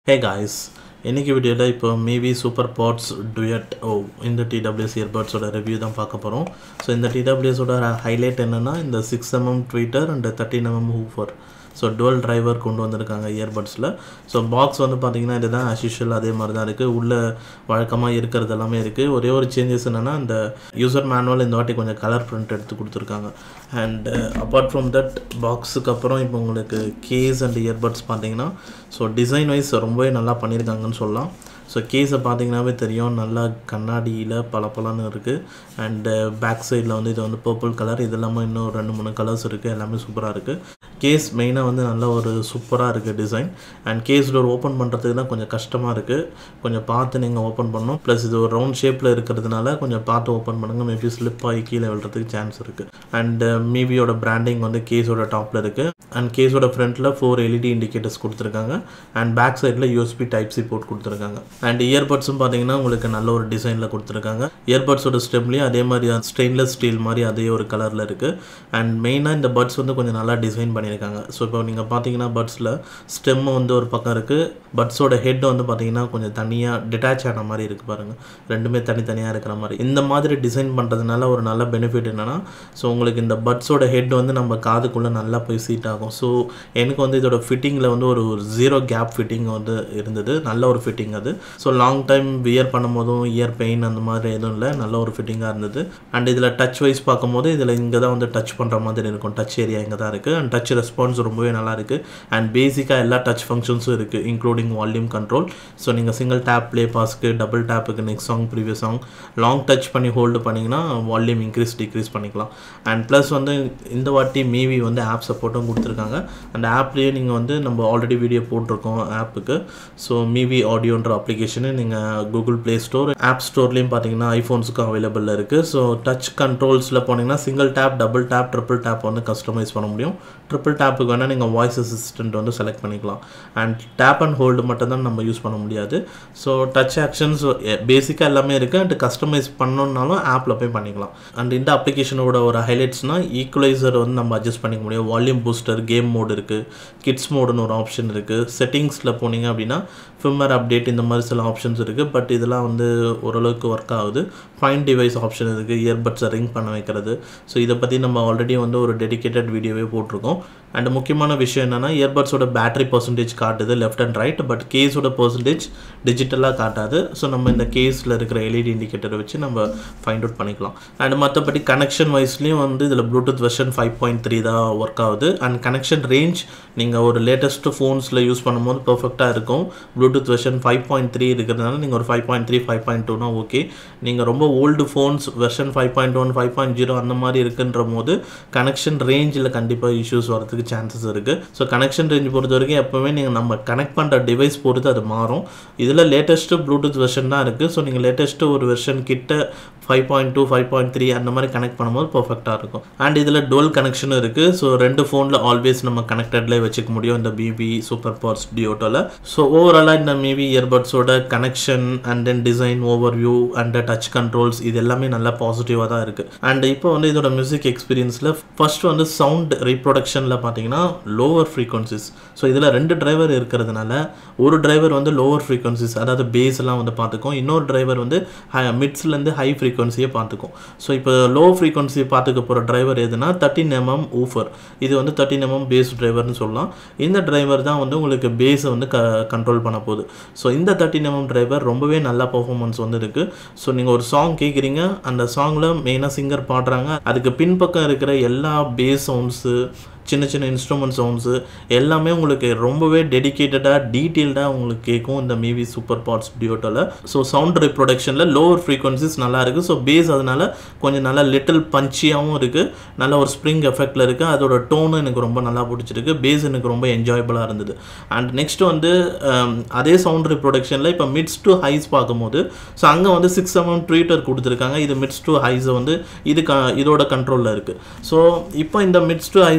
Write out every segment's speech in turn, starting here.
Hey guys, இன்னைக்கு வீடியோல இப்போ Mivi SuperPods Duet இந்த TWS earbuds ஓட ரிவ்யூ தான் பார்க்க போறோம். சோ இந்த TWS ஓட ஹைலைட் என்னன்னா இந்த 6mm tweeter and 13mm woofer. So dual driver கொண்டு வந்திருக்காங்க earbudsல. So box வந்து பாத்தீங்கன்னா இதுதான் as usual அதே மாதிரி தான் இருக்கு. உள்ள வழக்கமா இருக்குது எல்லாமே இருக்கு. ஒரே ஒரு சேஞ்சஸ் என்னன்னா இந்த யூசர் மேனுவல் இந்த வாட்டி கொஞ்சம் கலர் பிரிண்ட் எடுத்து கொடுத்திருக்காங்க. And apart from that boxக்கு அப்புறம் இப்போ உங்களுக்கு case and earbuds பாத்தீங்கன்னா so design wise ரொம்பவே நல்லா பண்ணிருக்காங்கன்னு சொல்லலாம். ஸோ கேஸை பார்த்தீங்கன்னாவே தெரியும் நல்லா கண்ணாடியில் பளபளன்னு இருக்குது அண்ட் பேக் சைடில் வந்து இது வந்து பர்பிள் கலர் இது இல்லாமல் இன்னும் 2-3 கலர்ஸ் இருக்குது எல்லாமே சூப்பராக இருக்குது கேஸ் மெயினாக வந்து நல்ல ஒரு சூப்பராக இருக்குது design and case door open பண்ணுறதுக்கு தான் கொஞ்சம் கஷ்டமாக இருக்குது கொஞ்சம் பார்த்து நீங்கள் ஓப்பன் பண்ணணும் ப்ளஸ் இது ஒரு ரவுண்ட் ஷேப்பில் இருக்கிறதுனால கொஞ்சம் பார்த்து ஓப்பன் பண்ணுங்கள் மேபி ஸ்லிப் ஆகி கீழே விழுறதுக்கு சான்ஸ் இருக்குது அண்ட் மீவியோட பிராண்டிங் வந்து கேஸோட டாப்பில் இருக்குது அண்ட் கேஸோட ஃப்ரண்ட்டில் 4 LED இண்டிகேட்டர்ஸ் கொடுத்துருக்காங்க அண்ட் பேக் சைடில் USB Type-C போர்ட் கொடுத்துருக்காங்க அண்ட் இயர்பட்ஸும் பார்த்தீங்கன்னா உங்களுக்கு நல்ல ஒரு டிசைனில் கொடுத்துருக்காங்க இயர்பட்ஸோட ஸ்டெம்லேயும் அதே மாதிரி ஸ்டெயின்லெஸ் ஸ்டீல் மாதிரி அதே ஒரு கலரில் இருக்குது அண்ட் மெயினாக இந்த பட்ஸ் வந்து கொஞ்சம் நல்லா டிசைன் பண்ணியிருக்காங்க ஸோ இப்போ நீங்கள் பார்த்தீங்கன்னா பட்ஸில் ஸ்டெம் வந்து ஒரு பக்கம் இருக்குது பட்ஸோட ஹெட் வந்து பார்த்தீங்கன்னா கொஞ்சம் தனியாக டிட்டாச் ஆன மாதிரி இருக்குது பாருங்கள் ரெண்டுமே தனித்தனியாக இருக்கிற மாதிரி இந்த மாதிரி டிசைன் பண்ணுறதுனால ஒரு நல்ல பெனிஃபிட் என்னென்னா ஸோ உங்களுக்கு இந்த பட்ஸோட ஹெட் வந்து நம்ம காதுக்குள்ளே நல்லா போய் சீட் ஆகும் ஸோ எனக்கு வந்து இதோட ஃபிட்டிங்கில் வந்து ஒரு 0 கேப் ஃபிட்டிங் வந்து இருந்தது நல்ல ஒரு ஃபிட்டிங் அது ஸோ லாங் டைம் வியர் பண்ணும்போதும் இயர் பெயின் அந்த மாதிரி எதுவும் இல்லை நல்ல ஒரு ஃபிட்டிங்காக இருந்தது அண்ட் இதில் டச் வைஸ் பார்க்கும்போது இதில் இங்கே தான் வந்து டச் பண்ணுற மாதிரி இருக்கும் டச் ஏரியா இங்கே தான் இருக்குது அண்ட் டச் ரெஸ்பான்ஸ் ரொம்பவே நல்லா இருக்குது அண்ட் பேசிக்காக எல்லா டச் ஃபங்க்ஷன்ஸும் இருக்குது இன்க்ளூடிங் வால்யூம் கண்ட்ரோல் ஸோ நீங்கள் சிங்கிள் டேப் ப்ளே பாஸ்க்கு டபுள் டேப்புக்கு next song previous song long touch பண்ணி ஹோல்டு பண்ணிங்கன்னா வால்யூம் இன்க்ரீஸ் டிக்ரீஸ் பண்ணிக்கலாம் அண்ட் ப்ளஸ் வந்து இந்த வாட்டி மீவி வந்து ஆப் சப்போர்ட்டும் கொடுத்துருக்காங்க அந்த ஆப்லேயே நீங்கள் வந்து நம்ம ஆல்ரெடி வீடியோ போட்டிருக்கோம் ஆப்புக்கு ஸோ மீவி ஆடியோன்ற அப்ளிகேஷன் நீங்கள் கூகுள் ப்ளே ஸ்டோர் ஆப் ஸ்டோர்லேயும் பார்த்தீங்கன்னா ஐஃபோன்ஸுக்கும் அவைலபிளில் இருக்குது ஸோ டச் கண்ட்ரோல்ஸில் போனீங்கன்னா single tap double tap triple tap வந்து கஸ்டமைஸ் பண்ண முடியும் ட்ரிபிள் டேப்புக்கு வேணால் நீங்கள் வாய்ஸ் அசிஸ்டன்ட் வந்து செலக்ட் பண்ணிக்கலாம் அண்ட் டேப் அண்ட் ஹோல்டு மட்டும் தான் நம்ம யூஸ் பண்ண முடியாது ஸோ டச் ஆக்ஷன்ஸ் பேசிக்காக எல்லாமே இருக்குது அண்ட் கஸ்டமைஸ் பண்ணணுன்னாலும் ஆப்பில் போய் பண்ணிக்கலாம் அண்ட் இந்த அப்ளிகேஷனோட ஒரு ஹைலைட்ஸ்னால் ஈக்குவலைசர் வந்து நம்ம அட்ஜஸ்ட் பண்ணிக்க முடியும் வால்யூம் பூஸ்டர் கேம் மோடு இருக்குது கிட்ஸ் மோடுன்னு ஒரு ஆப்ஷன் இருக்குது செட்டிங்ஸில் போனீங்க அப்படின்னா ஃபிம்மர் அப்டேட் இந்த மாதிரி சில ஆப்ஷன்ஸ் இருக்குது பட் இதெல்லாம் வந்து ஓரளவுக்கு ஒர்க் ஆகுது ஃபைன் டிவைஸ் ஆப்ஷன் இருக்குது இயர்பட்ஸை ரிங் பண்ண வைக்கிறது ஸோ இதை பற்றி நம்ம ஆல்ரெடி வந்து ஒரு டெடிக்கேட்டட் வீடியோவே போட்டிருக்கோம் அண்ட் முக்கியமான விஷயம் என்னென்னா இயர்பட்ஸோட பேட்டரி பர்சன்டேஜ் காட்டுது லெஃப்ட் அண்ட் ரைட் பட் கேஸோட பர்சன்டேஜ் டிஜிட்டலாக காட்டாது ஸோ நம்ம இந்த கேஸில் இருக்கிற LED இண்டிகேட்டரை வச்சு நம்ம ஃபைண்ட் அவுட் பண்ணிக்கலாம் அண்ட் மற்றபடி கனெக்ஷன் வைஸ்லேயும் வந்து இதில் ப்ளூடூத் வெர்ஷன் 5.3 தான் ஒர்க் ஆகுது அண்ட் கனெக்ஷன் ரேஞ்ச் நீங்கள் ஒரு லேட்டஸ்ட் ஃபோன்ஸில் யூஸ் பண்ணும்போது பர்ஃபெக்டாக இருக்கும் ப்ளூடூத் வெர்ஷன் 5.3 இருக்கிறதுனால நீங்கள் ஒரு 5.3 5.2னா ஓகே நீங்கள் ரொம்ப ஓல்டு ஃபோன்ஸ் வெர்ஷன் 5.1 5.0 அந்த மாதிரி இருக்குன்ற போது கனெக்ஷன் ரேஞ்சில் கண்டிப்பாக இஷ்யூஸ் வரதுக்கு சான்சஸ் இருக்குது ஸோ கனெக்ஷன் ரேஞ்ச் பொறுத்த வரைக்கும் எப்போவுமே நீங்கள் நம்ம கனெக்ட் பண்ணுற டிவைஸ் பொறுத்து அது மாறும் இதில் லேட்டஸ்ட்டு ப்ளூடூத் வெர்ஷன் தான் இருக்குது ஸோ நீங்கள் லேட்டஸ்ட்டு ஒரு வெர்ஷன் கிட்ட 5.2 5.3 அந்த மாதிரி கனெக்ட் பண்ணும்போது பர்ஃபெக்டாக இருக்கும் அண்ட் இதில் டுவல் கனெக்ஷனும் இருக்குது ஸோ 2 ஃபோனில் ஆல்வேஸ் நம்ம கனெக்டட்லேயே வச்சுக்க முடியும் இந்த Mivi SuperPods Duet-ல ஸோ ஓவராலாக இந்த Mivi இயர்பட்ஸோட connection and then design overview and touch controls இது எல்லாமே நல்லா பாசிட்டிவாக தான் இருக்குது அண்ட் இப்போ வந்து இதோட மியூசிக் எக்ஸ்பீரியன்ஸில் ஃபர்ஸ்ட் வந்து சவுண்ட் ரீப்ரொடக்ஷனில் பார்த்தீங்கன்னா லோவர் ஃப்ரீக்வன்சிஸ் ஸோ இதில் 2 டிரைவர் இருக்கிறதுனால ஒரு டிரைவர் வந்து லோவர் ஃப்ரீக்வன்சிஸ் அதாவது பேஸ்லாம் வந்து பார்த்துக்கும் இன்னொரு டிரைவர் வந்து மிட்ஸ்லேருந்து ஹை ஃப்ரீக்வன்சியை பார்த்துக்கும் ஸோ இப்போ லோ ஃப்ரீக்வன்சி பார்த்துக்க போகிற டிரைவர் எதுனா 13mm ஊஃபர் இது வந்து 13mm பேஸ் டிரைவர்னு சொல்லலாம் இந்த டிரைவர் தான் வந்து உங்களுக்கு பேஸை வந்து கண்ட்ரோல் பண்ண போகுது ஸோ இந்த 13mm டிரைவர் ரொம்பவே நல்ல பர்ஃபார்மன்ஸ் வந்து இருக்குது ஸோ நீங்கள் ஒரு சாங் கேட்குறீங்க அந்த சாங்கில் மெயினாக சிங்கர் பாடுறாங்க அதுக்கு பின்பக்கம் இருக்கிற எல்லா பேஸ் சவுண்ட்ஸு சின்ன சின்ன இன்ஸ்ட்ருமெண்ட் சவுண்ட்ஸு எல்லாமே உங்களுக்கு ரொம்பவே டெடிக்கேட்டடாக டீட்டெயில்டாக உங்களுக்கு கேட்கும் இந்த Mivi SuperPods Duet-ல ஸோ சவுண்ட் ரிப்ரொடக்ஷனில் லோவர் ஃப்ரீக்வன்சிஸ் நல்லா இருக்குது ஸோ பேஸ் அதனால கொஞ்சம் நல்லா லிட்டில் பஞ்சியாகவும் இருக்குது நல்ல ஒரு ஸ்ப்ரிங் எஃபெக்டில் இருக்குது அதோட டோனும் எனக்கு ரொம்ப நல்லா பிடிச்சிருக்கு பேஸ் எனக்கு ரொம்ப என்ஜாயபிளாக இருந்தது அண்ட் நெக்ஸ்ட் வந்து அதே சவுண்ட் ரிப்ரொடக்ஷனில் இப்போ மிட்ஸ் டு ஹைஸ் பார்க்கும்போது ஸோ அங்கே வந்து 6mm ட்வீட்டர் கொடுத்துருக்காங்க இது மிட்ஸ் டு ஹைஸை வந்து இதோட கண்ட்ரோலில் இருக்குது ஸோ இப்போ இந்த மிட்ஸ் டு ஹைஸுக்கு தான்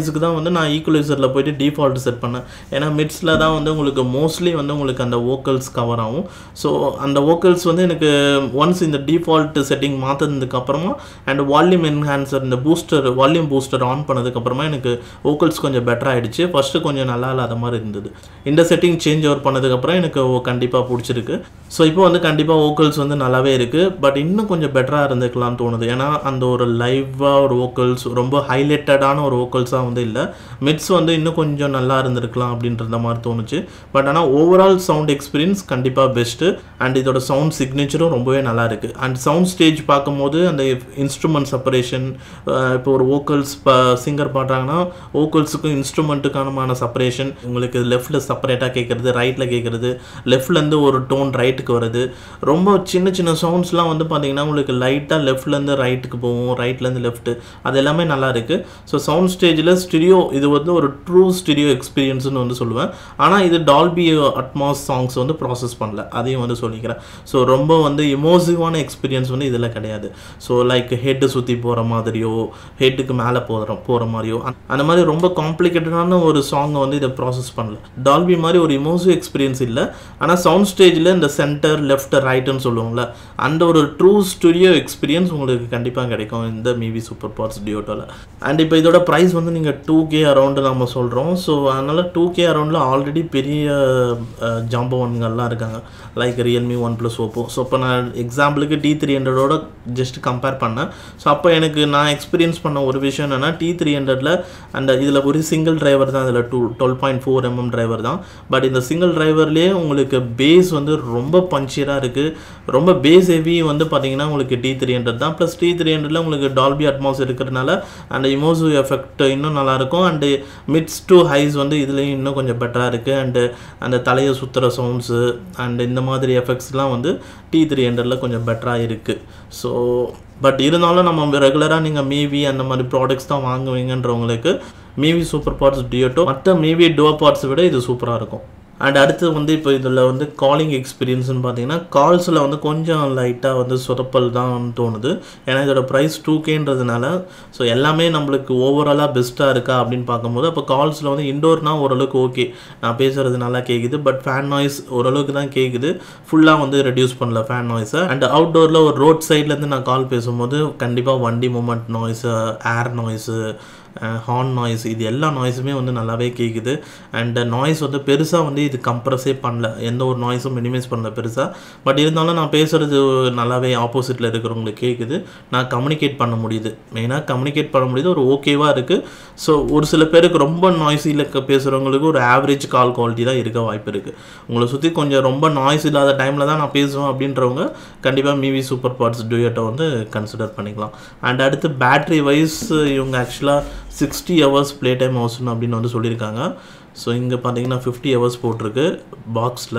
வந்து நான் ஈக்குவலைசரில் போய்ட்டு டிஃபால்ட் செட் பண்ணேன். ஏன்னா மிட்ஸில் தான் வந்து உங்களுக்கு மோஸ்ட்லி வந்து உங்களுக்கு அந்த வோக்கல்ஸ் கவர் ஆகும். ஸோ அந்த வோக்கல்ஸ் வந்து எனக்கு ஒன்ஸ் இந்த டிஃபால்ட் செட்டிங் மாற்றினதுக்கப்புறமா அண்ட் வால்யூம் என்ஹான்சர் இந்த வால்யூம் பூஸ்டர் ஆன் பண்ணதுக்கப்புறமா எனக்கு வோக்கல்ஸ் கொஞ்சம் பெட்டர் ஆகிடுச்சு. ஃபஸ்ட்டு கொஞ்சம் நல்லா இல்லாத மாதிரி இருந்தது. இந்த செட்டிங் சேஞ்ச் ஓவர் பண்ணதுக்கப்புறம் எனக்கு கண்டிப்பாக பிடிச்சிருக்கு. ஸோ இப்போ வந்து கண்டிப்பாக வோக்கல்ஸ் வந்து நல்லாவே இருக்குது. பட் இன்னும் கொஞ்சம் பெட்டராக இருந்துக்கலாம்னு தோணுது. ஏன்னா அந்த ஒரு லைவாக ஒரு வோக்கல்ஸ் ரொம்ப ஹைலைட்டடான ஒரு வோக்கல்ஸாக வந்து இல்லை. மிட்ஸ் வந்து இன்னும் கொஞ்சம் நல்லா இருந்திருக்கலாம் அப்படின்றத மாதிரி தோணுச்சு. பட் ஆனால் ஓவரால் சவுண்ட் எக்ஸ்பீரியன்ஸ் கண்டிப்பாக பெஸ்ட்டு. அண்ட் இதோட சவுண்ட் சிக்னேச்சரும் ரொம்பவே நல்லா இருக்குது. அண்ட் சவுண்ட் ஸ்டேஜ் பார்க்கும்போது அந்த இன்ஸ்ட்ருமெண்ட் செப்பரேஷன், இப்போ ஒரு வோக்கல்ஸ் சிங்கர் பாடுறாங்கன்னா வோக்கல்ஸுக்கும் இன்ஸ்ட்ருமெண்ட்டுக்கான செப்பரேஷன், உங்களுக்கு லெஃப்ட்டில் செப்பரேட்டாக கேட்குறது, ரைட்டில் கேட்குறது, லெஃப்ட்லேருந்து ஒரு டோன் ரைட்டுக்கு வருது. ரொம்ப சின்ன சின்ன சவுண்ட்ஸ்லாம் வந்து பார்த்தீங்கன்னா உங்களுக்கு லைட்டாக லெஃப்ட்லேருந்து ரைட்டுக்கு போகும், ரைட்லேருந்து லெஃப்ட்டு, அது எல்லாமே நல்லா இருக்குது. ஸோ சவுண்ட் ஸ்டேஜில் ஸ்டுடியோ இது வந்து ஒரு ட்ரூ ஸ்டுடியோ எக்ஸ்பீரியன்ஸ்னு வந்து சொல்லுவேன். ஆனால் இது டால்பி அட்மாஸ் சாங்ஸ் வந்து ப்ராசஸ் பண்ணல, அதையும் வந்து சொல்லிக்கிறேன். ஸோ ரொம்ப வந்து இமோசிவான எக்ஸ்பீரியன்ஸ் வந்து இதில் கிடையாது. ஸோ லைக் ஹெட்டு சுற்றி போகிற மாதிரியோ ஹெட்டுக்கு மேலே போகிற மாதிரியோ அந்த மாதிரி ரொம்ப காம்ப்ளிகேட்டடான ஒரு சாங்கை வந்து இதை ப்ராசஸ் பண்ணல. டால்பி மாதிரி ஒரு இமோசிவ் எக்ஸ்பீரியன்ஸ் இல்லை. ஆனால் சவுண்ட் ஸ்டேஜில் இந்த சென்டர் லெஃப்ட் ரைட்டுன்னு சொல்லுவோம்ல, அந்த ஒரு ட்ரூ ஸ்டுடியோ எக்ஸ்பீரியன்ஸ் உங்களுக்கு கண்டிப்பாக கிடைக்கும் இந்த மீவி சூப்பர் பாட்ஸ் டியோட்டோவில். அண்ட் இப்போ இதோட ப்ரைஸ் வந்து நீங்கள் 2K அரௌண்டு நம்ம சொல்கிறோம். ஸோ அதனால் 2K அரௌண்டில் ஆல்ரெடி பெரிய ஜாம்பவன்கள்லாம் இருக்காங்க, like Realme, OnePlus, Oppo. So இப்போ நான் எக்ஸாம்பிளுக்கு T300ஓட ஜஸ்ட் கம்பேர் பண்ணேன். ஸோ அப்போ எனக்கு நான் எக்ஸ்பீரியன்ஸ் பண்ண ஒரு விஷயம் என்னென்னா, T300ல் அந்த இதில் ஒரு சிங்கிள் டிரைவர் தான், இதில் 12.4mm டிரைவர் தான். பட் இந்த சிங்கிள் டிரைவர்லேயே உங்களுக்கு பேஸ் வந்து ரொம்ப பஞ்சியராக இருக்குது. ரொம்ப பேஸ் ஹெவி வந்து பார்த்தீங்கன்னா உங்களுக்கு T300 தான். ப்ளஸ் T300ல் உங்களுக்கு டால்பி அட்மாஸ் இருக்கிறதுனால அந்த இமோசிவ் எஃபெக்ட் இன்னும் நல்லாயிருக்கும். அண்டு மிட்ஸ் டு ஹைஸ் வந்து இதுலேயும் இன்னும் கொஞ்சம் பெட்டராக இருக்குது. அண்டு அந்த தலையை சுற்றுற சவுண்ட்ஸு அண்ட் இந்த மாதிரி எஃபெக்ட்ஸ்லாம் வந்து T300ல் கொஞ்சம் பெட்டராக இருக்குது. ஸோ பட் இருந்தாலும் நம்ம ரெகுலராக நீங்கள் மீவி அந்த மாதிரி ப்ராடக்ட்ஸ் தான் வாங்குவீங்கன்றவங்களுக்கு மீவி சூப்பர் பாட்ஸ் டியோட்டோ மற்ற மீவி டோ பாட்ஸை விட இது சூப்பராக இருக்கும். அண்ட் அடுத்து வந்து இப்போ இதில் வந்து காலிங் எக்ஸ்பீரியன்ஸ்னு பார்த்தீங்கன்னா கால்ஸில் வந்து கொஞ்சம் லைட்டாக வந்து சொதப்பல் தான் தோணுது. ஏன்னா இதோட ப்ரைஸ் 2Kன்றதுனால ஸோ எல்லாமே நம்மளுக்கு ஓவராலாக பெஸ்ட்டாக இருக்கா அப்படின்னு பார்க்கும்போது அப்போ கால்ஸில் வந்து இண்டோர்னால் ஓரளவுக்கு ஓகே, நான் பேசுகிறது நல்லா கேட்குது. பட் ஃபேன் நாய்ஸ் ஓரளவுக்கு தான் கேட்குது, ஃபுல்லாக வந்து ரெடியூஸ் பண்ணல ஃபேன் நாய்ஸை. அண்ட் அவுட்டோரில் ஒரு ரோட் சைட்லேருந்து நான் கால் பேசும்போது கண்டிப்பாக வண்டி moment noise, air noise, horn noise, இது எல்லா நாய்ஸுமே வந்து நல்லாவே கேட்குது. அண்ட் நாய்ஸ் வந்து பெருசாக வந்து இது கம்ப்ரஸே பண்ணல, எந்த ஒரு நாய்ஸும் மினிமைஸ் பண்ணல பெருசாக. பட் இருந்தாலும் நான் பேசுகிறது நல்லாவே ஆப்போசிட்டில் இருக்கிறவங்களுக்கு கேட்குது, நான் கம்யூனிகேட் பண்ண முடியுது. மெயினாக கம்யூனிகேட் பண்ண முடியுது, ஒரு ஓகேவாக இருக்குது. ஸோ ஒரு சில பேருக்கு ரொம்ப நாய்ஸில் பேசுகிறவங்களுக்கு ஒரு ஆவரேஜ் கால் குவாலிட்டி தான் இருக்க வாய்ப்பு இருக்குது. உங்களை சுற்றி கொஞ்சம் ரொம்ப நாய்ஸ் இல்லாத டைமில் தான் நான் பேசுவேன் அப்படின்றவங்க கண்டிப்பாக மீவி சூப்பர் பாட்ஸ் டியோட்டோ வந்து கன்சிடர் பண்ணிக்கலாம். அண்ட் அடுத்து பேட்ரி வைஸ் இவங்க ஆக்சுவலாக 60 hours ப்ளே டைம் ஆகும் அப்படின்னு வந்து சொல்லியிருக்காங்க. ஸோ இங்கே பார்த்தீங்கன்னா 50 hours போட்டிருக்கு பாக்ஸில்.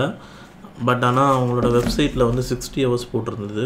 பட் ஆனால் அவங்களோட வெப்சைட்டில் வந்து 60 hours போட்டிருந்தது.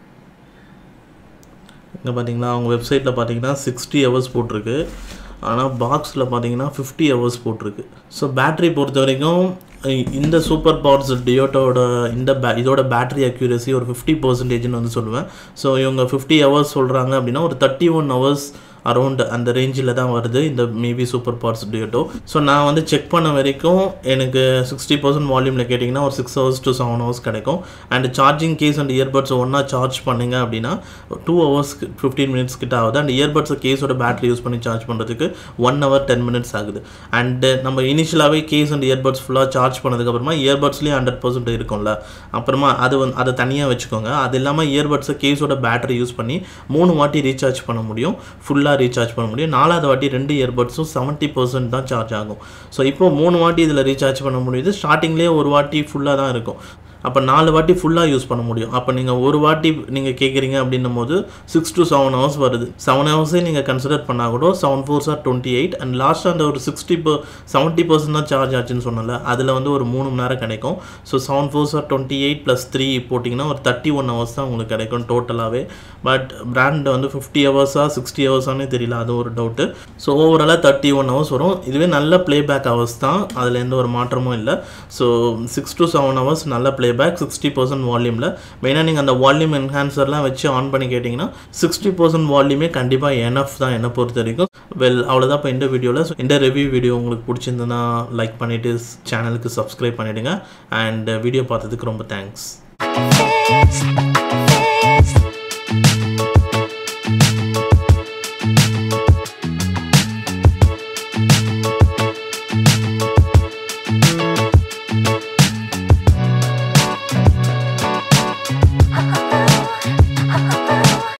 இங்கே பார்த்தீங்கன்னா அவங்க வெப்சைட்டில் பார்த்தீங்கன்னா 60 hours போட்டிருக்கு, ஆனால் பாக்ஸில் பார்த்தீங்கன்னா 50 hours போட்டிருக்கு. ஸோ பேட்ரி பொறுத்த வரைக்கும் இந்த சூப்பர் பாட்ஸ் டியோட்டோட இதோட பேட்டரி அக்யூரசி ஒரு 50%ன்னு வந்து சொல்லுவேன். ஸோ இவங்க 50 hours சொல்கிறாங்க அப்படின்னா ஒரு 31 hours அரௌண்ட் அந்த ரேஞ்சில் தான் வருது இந்த மீவி சூப்பர் பாட்ஸ் டியோட்டோ. ஸோ நான் வந்து செக் பண்ண வரைக்கும் எனக்கு 60% வால்யூமில் கேட்டிங்கன்னா ஒரு 6 hours to 7 hours கிடைக்கும். And charging case and earbuds ஒன்றா சார்ஜ் பண்ணுங்க அப்படின்னா 2 hours 15 minutes கிட்ட ஆகுது. அண்ட் இயர்பட்ஸை கேஸோட பேட்டரி யூஸ் பண்ணி சார்ஜ் பண்ணுறதுக்கு 1 hour 10 minutes ஆகுது. அண்டு நம்ம இனிஷியலாகவே கேஸ் அண்ட் இயர்பட்ஸ் ஃபுல்லாக சார்ஜ் பண்ணதுக்கப்புறமா இயர்பட்ஸ்லேயும் 100% இருக்கும்ல, அப்புறமா அதை தனியாக வச்சுக்கோங்க. அது இல்லாமல் இயர்பட்ஸை கேஸோட பேட்டரி யூஸ் பண்ணி 3 வாட்டி ரீசார்ஜ் பண்ண முடியும், ஃபுல்லாக ரீசார்ஜ் பண்ண முடியும். 4வது வாட்டி 2 இயர்பட்ஸும் 70% தான் சார்ஜ் ஆகும். ஸோ இப்போ 3 வாட்டி இதில் ரீசார்ஜ் பண்ண முடியுது. ஸ்டார்டிங்லேயே ஒரு வாட்டி ஃபுல்லாக தான் இருக்கும், அப்போ 4 வாட்டி ஃபுல்லாக யூஸ் பண்ண முடியும். அப்போ நீங்கள் ஒரு வாட்டி நீங்கள் கேட்குறீங்க அப்படின்னும் போது 6 to 7 hours வருது. 7 hours நீங்கள் கன்சிடர் பண்ணால் கூட 7 4s are 28. அண்ட் லாஸ்ட்டாக அந்த ஒரு 70% தான் சார்ஜ் ஆச்சுன்னு சொன்னல, அதில் வந்து ஒரு 3 மணி நேரம் கிடைக்கும். ஸோ 7 4s are 28 + 3 போட்டிங்கன்னா ஒரு 31 hours தான் உங்களுக்கு கிடைக்கும் டோட்டலாகவே. பட் பிராண்ட் வந்து 50 hours 60 hours தெரியல, அது ஒரு டவுட்டு. ஸோ ஓவராலாக 31 hours வரும். இதுவே நல்ல ப்ளேபேக் ஹவர்ஸ் தான், அதில் எந்த ஒரு மாற்றமும் இல்லை. ஸோ 6 to 7 hours நல்ல ப்ளேபேக் பேக் 60% வால்யூமில். மெயினாக நீங்கள் அந்த வால்யூம் என்ஹான்சர்லாம் வச்சு ஆன் பண்ணி கேட்டிங்கன்னா 60% வால்யூமே கண்டிப்பாக எனஃப் தான் என்னை பொறுத்த வரைக்கும். அவ்வளோதான் இப்போ இந்த வீடியோவில். ஸோ இந்த ரிவ்யூ வீடியோ உங்களுக்கு பிடிச்சிருந்ததுன்னா லைக் பண்ணிவிட்டு சேனலுக்கு சப்ஸ்கிரைப் பண்ணிவிடுங்க. அண்ட் வீடியோ பார்த்ததுக்கு ரொம்ப தேங்க்ஸ்.